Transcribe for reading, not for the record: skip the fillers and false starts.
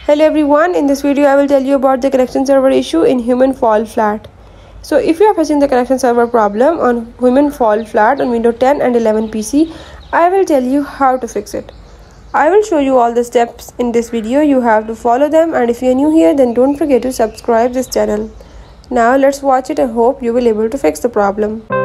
Hello everyone, in this video I will tell you about the connection server issue in Human Fall Flat. So if you are facing the connection server problem on Human Fall Flat on Windows 10 and 11 PC, I will tell you how to fix it. I will show you all the steps in this video. You have to follow them, and if you are new here then don't forget to subscribe this channel. Now let's watch it and hope you will be able to fix the problem.